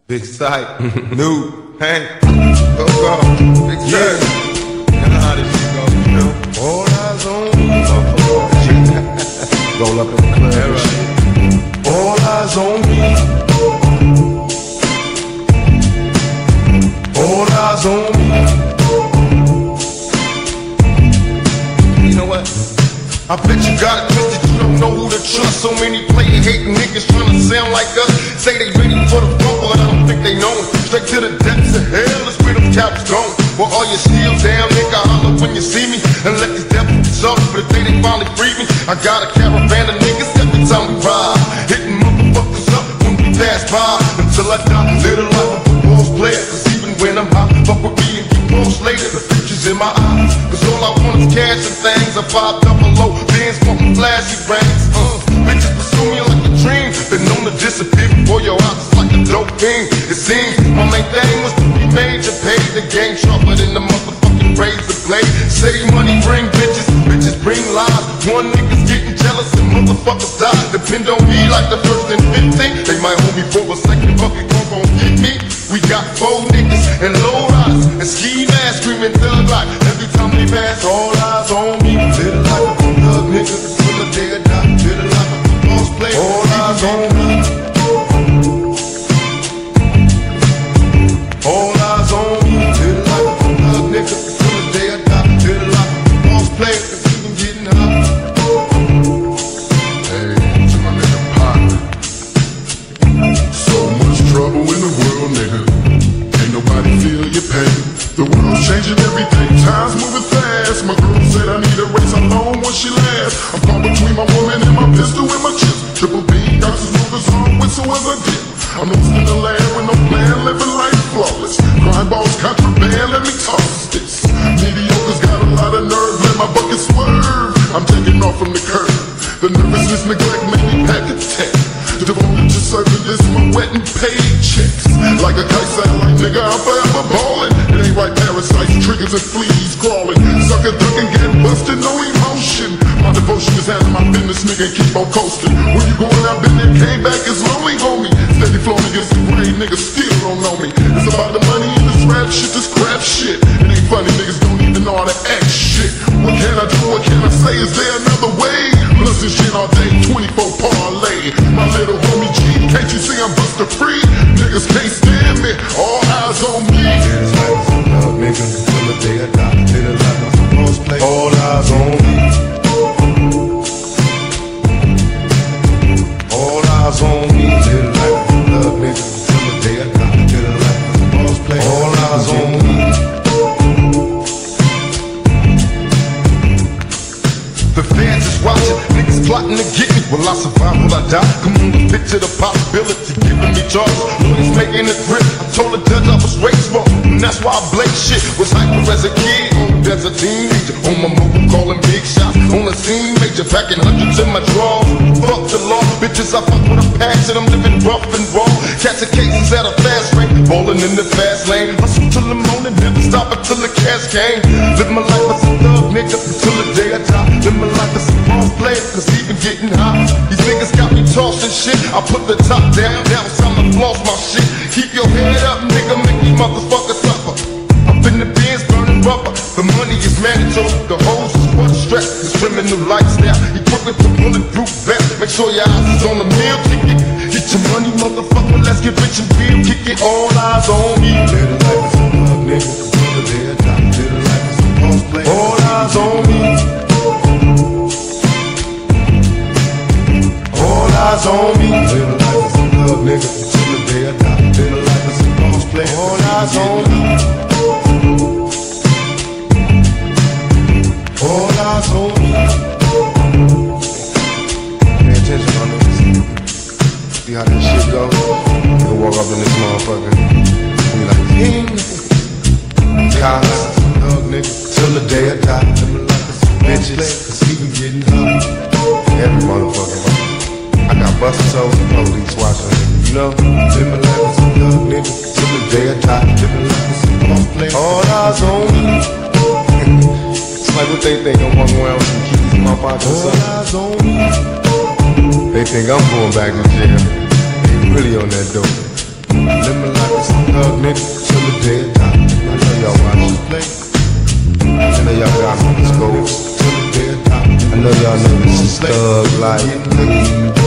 Big Syke, new, Hank, go, Big Syke. You know how this shit goes, you know? All eyes on me. Roll up in the club and shit. All eyes on me. All eyes on me. You know what? I bet you got it twisted, you don't know who to trust. So many player hating niggas trying to sound like us. Say they ready for the front, but I don't think they know it. Straight to the depths of hell is where them cowards going. Well, all you still down, nigga, holler when you see me. And let these devils suffer, but the day they finally free me, I got a caravan of niggas every time we ride, hitting motherfuckers up when we pass by. Until I die, live the life of a boss player. Cause even when I'm high, fuck with me and get lost later. The future's in my eyes, cause all I want is cash and things. A 5 double low, bands wanting flashy rings. Bitches pursue me like a dream. Been known to disappear before your eyes, it's like a dope thing. It seems my main thing was to be major, pay the game sharper than the motherfucking Reyzor blade. Save money, bring bitches, bitches bring lies. One nigga's getting jealous and motherfuckers die. Depend on me like the first and 15. They might hold me for a second, bucket gon' get me. We got 4 niggas and low riders and ski masks screaming thug like every time they pass. All eyes on me, little like a thug nigga till the day I die. Little like a boss player. All eyes on me. All eyes on me, little like a thug nigga till the day I die. Little like a boss player, cause even getting hot. Hey, to my nigga partner. So much trouble in the world, nigga. Ain't nobody feel your pain. The world's changing every day, time's moving fast. My girl said I need a race, how long will she last? I'm caught between my woman and my pistol and my chips. Triple B, got some smokers on, whistle as I dip. I'm lost in the land with no plan, living life flawless. Crime balls, contraband, let me toss this. Mediocre's got a lot of nerve, let my bucket swerve. I'm taking off from the curb. The nervousness, neglect made me pack a tech. Devoted to serving this, my wet and paid checks. Like a kite satellite, nigga, I'm forever ballin'. It ain't right, parasites, triggers and fleas crawling. Sucker ducking, getting busted, no emotion. My devotion is handling my business, nigga, and keep on coasting. Where you going, I've been there, came back, it's lonely, homie. Steady flowing against the grain, niggas still don't know me. It's about the money and this rap shit, this crap shit. It ain't funny, niggas don't even know how to act shit. What can I do, what can I say, is there another way? Plus this shit all day, 24 parlay. My little homie G, can't you see I'm buster free? Niggas can't stand me, all eyes on me. It's like some love, nigga, till the day I die. Little like a boss player. All eyes on me. All eyes on me. Little like some love, nigga, till the day I die. Little like a boss player. All eyes on me. The fans is watching, niggas plotting to get me. Will I survive, will I die? Come on, let's picture the possibility, giving me charges. Lawyers making a grip, I told the judge I was Reyzor, and that's why I blake shit. Was hyper as a kid, as a teenager. On my mobile calling big shots, on the scene major, packing hundreds in my drawers. Fuck the law, bitches, I fuck with a passion. I'm living rough and raw, catching cases at a fast rate, ballin' in the fast lane. Hustle till the morning, never stop until the cash came. Live my life as a thug, nigga, until the day I die. Live my life as a boss player, cause even getting hot. These niggas got me tossing shit. I put the top down, now it's time to floss my shit. Keep your head up, nigga, make these motherfuckers suffer. Up in the bins, burning rubber. The money is mandatory, the hoes is for the stress. This criminal lifestyle, equipped with the bulletproof vest. Make sure your eyes is on the meal ticket. Get your money, motherfucker, let's get rich and real. Kick it, all eyes on me. Little life is a love, nigga, till the day I die. Little life is a boss player. All eyes on me. Eyes on me. Little life is a love, nigga, till the day I die. Little life is a boss player. All eyes on me. All eyes on me. Pay attention on this. See how this shit go? You can walk up in this motherfucker and be like, king. Cops, love, nigga, till the day I die. Little life is a bitches, cause he be getting hot. Every motherfucker. I got busted toes and police watching, you know? Live my life as a love, nigga, till the day I die. Live my life as a boss player. All eyes on me. It's like what they think, I'm walking around with some keys in my pocket or something. All eyes on me. They think I'm going back to jail. They really on that dope. Live my life. thug nigga till the day I die. I know y'all watching play. I know y'all got me this gold till the day I die. I know y'all know this is thug life.